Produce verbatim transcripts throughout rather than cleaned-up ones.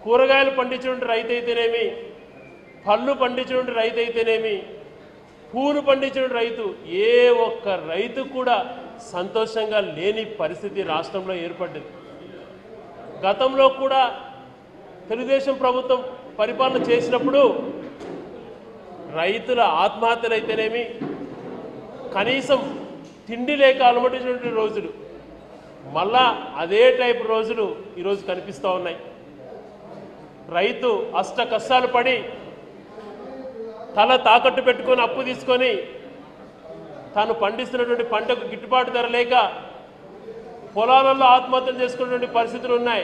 కూరగాయలు పండించినటువంటి రైతు అయితేనేమి, పళ్ళు పండించినటువంటి రైతు అయితేనేమి, పూలు పండించిన రైతు, ఏ ఒక్క రైతు కూడా సంతోషంగా లేని పరిస్థితి రాష్ట్రంలో ఏర్పడ్డది. గతంలో కూడా తెలుగుదేశం ప్రభుత్వం పరిపాలన చేసినప్పుడు రైతుల ఆత్మహత్యలు అయితేనేమి, కనీసం తిండి లేక అలమటించినటువంటి రోజులు, మళ్ళా అదే టైప్ రోజులు ఈరోజు కనిపిస్తూ ఉన్నాయి. రైతు అష్ట కష్టాలు పడి తల తాకట్టు పెట్టుకొని అప్పు తీసుకొని తాను పండిస్తున్నటువంటి పంటకు గిట్టుబాటు ధర లేక పొలాలలో ఆత్మహత్యలు చేసుకున్నటువంటి పరిస్థితులు ఉన్నాయి.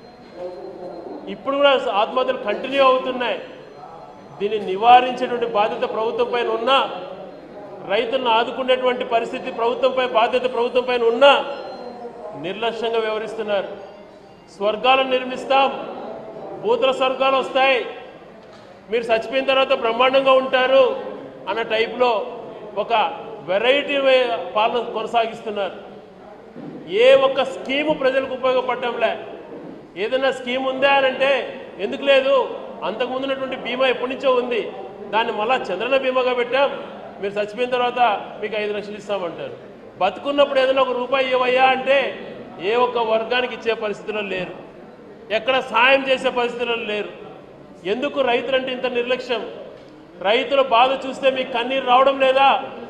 ఇప్పుడు కూడా ఆత్మహత్యలు కంటిన్యూ అవుతున్నాయి. దీన్ని నివారించేటువంటి బాధ్యత ప్రభుత్వం పైన ఉన్నా, రైతులను ఆదుకునేటువంటి పరిస్థితి ప్రభుత్వంపై బాధ్యత ప్రభుత్వం పైన ఉన్నా నిర్లక్ష్యంగా వ్యవహరిస్తున్నారు. స్వర్గాలను నిర్మిస్తాం, భూతల స్వర్గాలు వస్తాయి, మీరు చచ్చిపోయిన తర్వాత బ్రహ్మాండంగా ఉంటారు అన్న టైప్లో ఒక వెరైటీ పాలన కొనసాగిస్తున్నారు. ఏ ఒక్క స్కీము ప్రజలకు ఉపయోగపడటంలే. ఏదైనా స్కీమ్ ఉందా అని అంటే ఎందుకు లేదు, అంతకుముందు ఉన్నటువంటి బీమా ఎప్పటి నుంచో ఉంది, దాన్ని మళ్ళా చంద్రన బీమాగా పెట్టాం, మీరు చచ్చిపోయిన తర్వాత మీకు ఐదు లక్షలు ఇస్తామంటారు. బతుకున్నప్పుడు ఏదైనా ఒక రూపాయి ఇవ్వయ్యా అంటే ఏ ఒక్క వర్గానికి ఇచ్చే పరిస్థితుల్లో లేరు, ఎక్కడ సాయం చేసే పరిస్థితుల్లో లేరు. ఎందుకు రైతులంటే ఇంత నిర్లక్ష్యం? రైతుల బాధ చూస్తే మీకు కన్నీరు రావడం లేదా?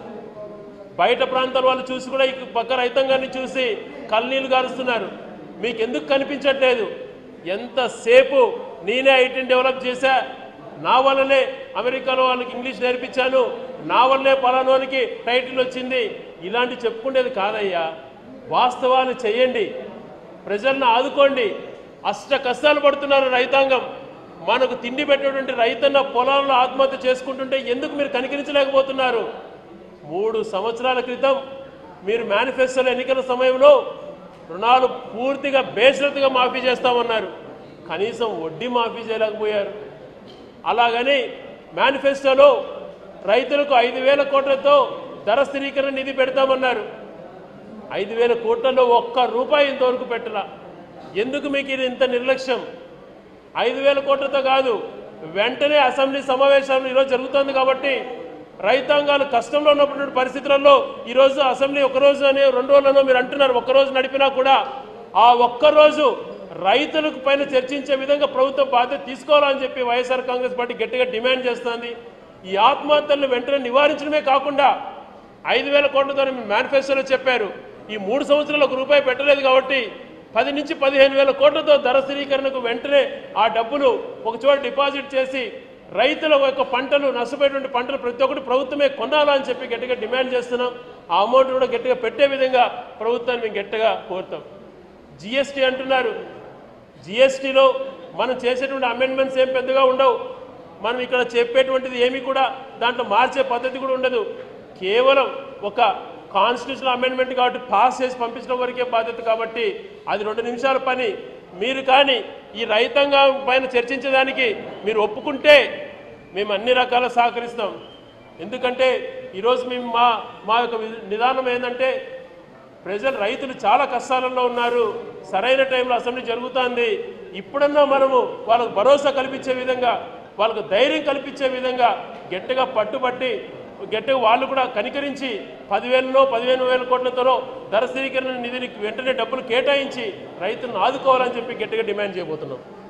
బయట ప్రాంతాల వాళ్ళు చూసి కూడా ఈ పక్క రైతాంగాన్ని చూసి కన్నీళ్లు గారుస్తున్నారు. మీకు ఎందుకు కనిపించట్లేదు? ఎంతసేపు నేనే ఐటీని డెవలప్ చేశా, నా వల్లనే అమెరికాలో వాళ్ళకి ఇంగ్లీష్ నేర్పించాను, నా వల్లనే పలానోనికి టైటిల్ వచ్చింది, ఇలాంటి చెప్పుకునేది కాదయ్యా. వాస్తవాలు చేయండి, ప్రజలను ఆదుకోండి. అష్ట కష్టాలు పడుతున్నారు రైతాంగం. మనకు తిండి పెట్టేటువంటి రైతన్న పొలాల్లో ఆత్మహత్య చేసుకుంటుంటే ఎందుకు మీరు కనికరించలేకపోతున్నారు? మూడు సంవత్సరాల క్రితం మీరు మేనిఫెస్టోలో ఎన్నికల సమయంలో రుణాలు పూర్తిగా బేషరతుగా మాఫీ చేస్తామన్నారు, కనీసం వడ్డీ మాఫీ చేయలేకపోయారు. అలాగని మేనిఫెస్టోలో రైతులకు ఐదు వేల కోట్లతో ధర స్థిరీకరణ నిధి పెడతామన్నారు. ఐదు వేల కోట్లలో ఒక్క రూపాయి ఇంతవరకు పెట్టలా. ఎందుకు మీకు ఇది ఇంత నిర్లక్ష్యం? ఐదు వేల కోట్లతో కాదు, వెంటనే అసెంబ్లీ సమావేశాలు ఈరోజు జరుగుతుంది కాబట్టి రైతాంగాలు కష్టంలో ఉన్నటువంటి పరిస్థితులలో ఈరోజు అసెంబ్లీ ఒకరోజు అని రెండు రోజులను మీరు అంటున్నారు, ఒక్కరోజు నడిపినా కూడా ఆ ఒక్కరోజు రైతులకు పైన చర్చించే విధంగా ప్రభుత్వం బాధ్యత తీసుకోవాలని చెప్పి వైఎస్ఆర్ కాంగ్రెస్ పార్టీ గట్టిగా డిమాండ్ చేస్తుంది. ఈ ఆత్మహత్యలను వెంటనే నివారించడమే కాకుండా ఐదు వేల కోట్లతో మేనిఫెస్టోలో చెప్పారు, ఈ మూడు సంవత్సరాలు ఒక రూపాయి పెట్టలేదు కాబట్టి పది నుంచి పదిహేను వేల కోట్లతో ధర స్థిరీకరణకు వెంటనే ఆ డబ్బులు ఒక చోట డిపాజిట్ చేసి రైతుల యొక్క పంటలు నష్టపోయేటువంటి పంటలు ప్రతి ఒక్కటి ప్రభుత్వమే కొనాలని చెప్పి గట్టిగా డిమాండ్ చేస్తున్నాం. ఆ అమౌంట్ కూడా గట్టిగా పెట్టే విధంగా ప్రభుత్వాన్ని మేము గట్టిగా కోరుతాం. జిఎస్టీ అంటున్నారు, జిఎస్టీలో మనం చేసేటువంటి అమెండ్మెంట్స్ ఏం పెద్దగా ఉండవు, మనం ఇక్కడ చెప్పేటువంటిది ఏమీ కూడా దాంట్లో మార్చే పద్ధతి కూడా ఉండదు. కేవలం ఒక కాన్స్టిట్యూషనల్ అమెండ్మెంట్ కాబట్టి పాస్ చేసి పంపించడం వరకే బాధ్యత కాబట్టి అది రెండు నిమిషాల పని. మీరు కానీ ఈ రైతాంగం పైన చర్చించడానికి మీరు ఒప్పుకుంటే మేము అన్ని రకాల సహకరిస్తాం. ఎందుకంటే ఈరోజు మేము మా మా యొక్క నిదానం ఏంటంటే ప్రజలు రైతులు చాలా కష్టాలలో ఉన్నారు, సరైన టైంలో అసెంబ్లీ జరుగుతుంది, ఇప్పుడన్నా మనము వాళ్ళకు భరోసా కల్పించే విధంగా, వాళ్ళకు ధైర్యం కల్పించే విధంగా గట్టిగా పట్టుబట్టి గట్టిగా వాళ్ళు కూడా కనికరించి పదివేలలో పదిహేను వేల కోట్లతో ధర స్థిరీకరణ నిధిని వెంటనే డబ్బులు కేటాయించి రైతులను ఆదుకోవాలని చెప్పి గట్టిగా డిమాండ్ చేయబోతున్నాం.